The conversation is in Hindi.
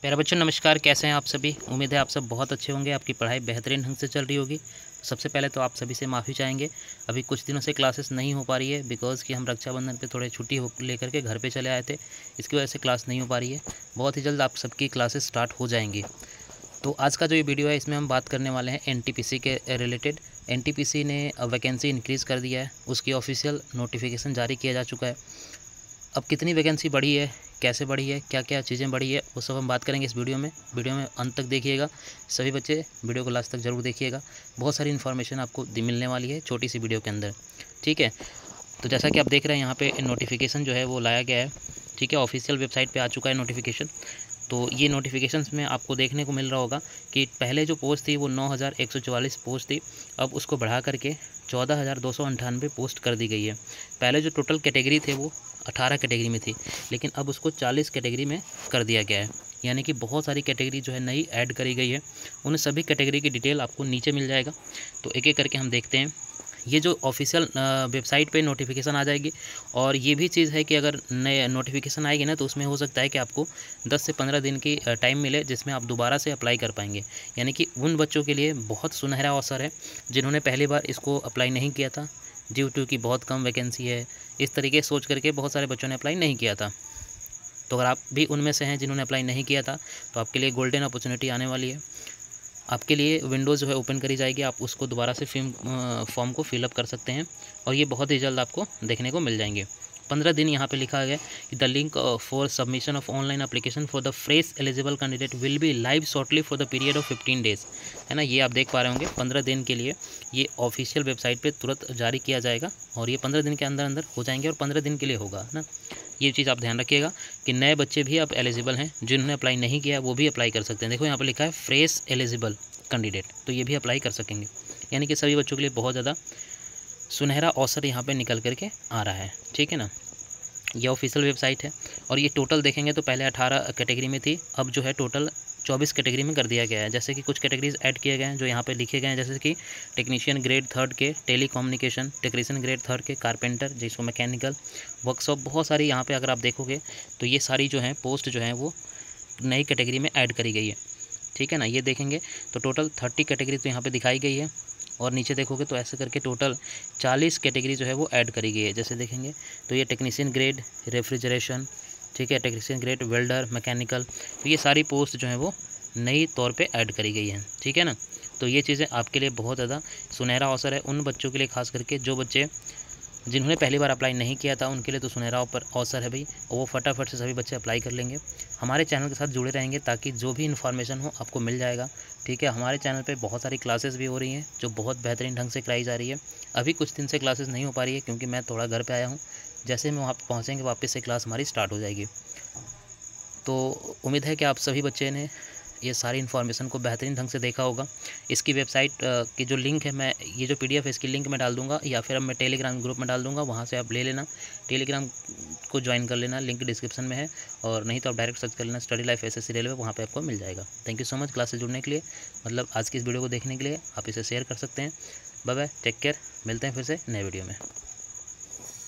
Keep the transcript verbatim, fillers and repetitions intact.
प्यारे बच्चों नमस्कार, कैसे हैं आप सभी। उम्मीद है आप सब बहुत अच्छे होंगे, आपकी पढ़ाई बेहतरीन ढंग से चल रही होगी। सबसे पहले तो आप सभी से माफ़ी चाहेंगे, अभी कुछ दिनों से क्लासेस नहीं हो पा रही है बिकॉज़ कि हम रक्षाबंधन पे थोड़े छुट्टी हो लेकर के घर पे चले आए थे। इसकी वजह से क्लास नहीं हो पा रही है। बहुत ही जल्द आप सबकी क्लासेस स्टार्ट हो जाएंगी। तो आज का जो ये वीडियो है इसमें हम बात करने वाले हैं एनटीपीसी के रिलेटेड। एनटीपीसी ने वैकेंसी इंक्रीज़ कर दिया है, उसकी ऑफिशियल नोटिफिकेशन जारी किया जा चुका है। अब कितनी वैकेंसी बढ़ी है, कैसे बढ़ी है, क्या क्या चीज़ें बढ़ी है, वो सब हम बात करेंगे इस वीडियो में। वीडियो में अंत तक देखिएगा, सभी बच्चे वीडियो को लास्ट तक ज़रूर देखिएगा। बहुत सारी इन्फॉर्मेशन आपको मिलने वाली है छोटी सी वीडियो के अंदर, ठीक है। तो जैसा कि आप देख रहे हैं यहाँ पे नोटिफिकेशन जो है वो लाया गया है, ठीक है। ऑफिशियल वेबसाइट पे आ चुका है नोटिफिकेशन। तो ये नोटिफिकेशंस में आपको देखने को मिल रहा होगा कि पहले जो पोस्ट थी वो नौ हज़ार एक सौ चौवालीस पोस्ट थी, अब उसको बढ़ा करके चौदह हज़ार दो सौ अंठानवे पोस्ट कर दी गई है। पहले जो टोटल कैटेगरी थे वो अठारह कैटेगरी में थी, लेकिन अब उसको चालीस कैटेगरी में कर दिया गया है। यानी कि बहुत सारी कैटेगरी जो है नई ऐड करी गई है। उन सभी कैटेगरी की डिटेल आपको नीचे मिल जाएगा। तो एक एक करके हम देखते हैं। ये जो ऑफिशियल वेबसाइट पे नोटिफिकेशन आ जाएगी, और ये भी चीज़ है कि अगर नए नोटिफिकेशन आएगी ना तो उसमें हो सकता है कि आपको दस से पंद्रह दिन की टाइम मिले जिसमें आप दोबारा से अप्लाई कर पाएंगे। यानी कि उन बच्चों के लिए बहुत सुनहरा अवसर है जिन्होंने पहली बार इसको अप्लाई नहीं किया था, ड्यू टू की बहुत कम वैकेंसी है, इस तरीके सोच करके बहुत सारे बच्चों ने अप्लाई नहीं किया था। तो अगर आप भी उनमें से हैं जिन्होंने अप्लाई नहीं किया था तो आपके लिए गोल्डन अपॉर्चुनिटी आने वाली है। आपके लिए विंडोज़ जो है ओपन करी जाएगी, आप उसको दोबारा से फिल्म फॉर्म को फिलअप कर सकते हैं, और ये बहुत ही जल्द आपको देखने को मिल जाएंगे। पंद्रह दिन यहाँ पे लिखा गया कि the link for submission of online application for the fresh eligible candidate will be live shortly for the period of fifteen days, है ना। ये आप देख पा रहे होंगे, पंद्रह दिन के लिए ये ऑफिशियल वेबसाइट पे तुरंत जारी किया जाएगा, और ये पंद्रह दिन के अंदर अंदर हो जाएंगे और पंद्रह दिन के लिए होगा, है ना। ये चीज़ आप ध्यान रखिएगा कि नए बच्चे भी अब एलिजिबल हैं, जिन्होंने अप्लाई नहीं किया वो भी अप्लाई कर सकते हैं। देखो यहाँ पर लिखा है फ्रेश एलिजिबल कैंडिडेट, तो ये भी अप्लाई कर सकेंगे। यानी कि सभी बच्चों के लिए बहुत ज़्यादा सुनहरा अवसर यहाँ पे निकल करके आ रहा है, ठीक है ना। ये ऑफिशियल वेबसाइट है, और ये टोटल देखेंगे तो पहले अठारह कैटेगरी में थी, अब जो है टोटल चौबीस कैटेगरी में कर दिया गया है। जैसे कि कुछ कैटेगरीज ऐड किए गए हैं जो यहाँ पे लिखे गए हैं, जैसे कि टेक्नीशियन ग्रेड थर्ड के telecommunication, technician grade third के कारपेंटर, जिसको मैकेनिकल वर्कशॉप, बहुत सारी यहाँ पे अगर आप देखोगे तो ये सारी जो हैं पोस्ट जो हैं वो नई कैटेगरी में ऐड करी गई है, ठीक है ना। ये देखेंगे तो टोटल तीस कैटेगरी तो यहाँ पे दिखाई गई है, और नीचे देखोगे तो ऐसे करके टोटल चालीस कैटेगरी जो है वो ऐड करी गई है। जैसे देखेंगे तो ये टेक्नीशियन ग्रेड रेफ्रिजरेशन, ठीक है, टेक्नीशियन ग्रेड वेल्डर, मैकेनिकल, तो ये सारी पोस्ट जो है वो नई तौर पे ऐड करी गई है, ठीक है ना। तो ये चीज़ें आपके लिए बहुत ज़्यादा सुनहरा अवसर है उन बच्चों के लिए, खास करके जो बच्चे जिन्होंने पहली बार अप्लाई नहीं किया था उनके लिए तो सुनहरा ऊपर अवसर है भाई, और वो फटाफट से सभी बच्चे अप्लाई कर लेंगे। हमारे चैनल के साथ जुड़े रहेंगे ताकि जो भी इन्फॉर्मेशन हो आपको मिल जाएगा, ठीक है। हमारे चैनल पे बहुत सारी क्लासेस भी हो रही हैं जो बहुत बेहतरीन ढंग से कराई जा रही है। अभी कुछ दिन से क्लासेस नहीं हो पा रही है क्योंकि मैं थोड़ा घर पे आया हूँ। जैसे हम वहाँ पहुँचेंगे वापस से क्लास हमारी स्टार्ट हो जाएगी। तो उम्मीद है कि आप सभी बच्चे ने ये सारी इन्फॉर्मेशन को बेहतरीन ढंग से देखा होगा। इसकी वेबसाइट की जो लिंक है, मैं ये जो पीडीएफ है इसकी लिंक मैं डाल दूंगा, या फिर अब मैं टेलीग्राम ग्रुप में डाल दूंगा, वहाँ से आप ले लेना, टेलीग्राम को ज्वाइन कर लेना, लिंक डिस्क्रिप्शन में है, और नहीं तो आप डायरेक्ट सर्च कर लेना स्टडी लाइफ एसएससी रेलवे, वहाँ पे आपको मिल जाएगा। Thank you so much class से जुड़ने के लिए, मतलब आज की इस वीडियो को देखने के लिए। आप इसे शेयर कर सकते हैं। बाय बाय, टेक केयर, मिलते हैं फिर से नए वीडियो में।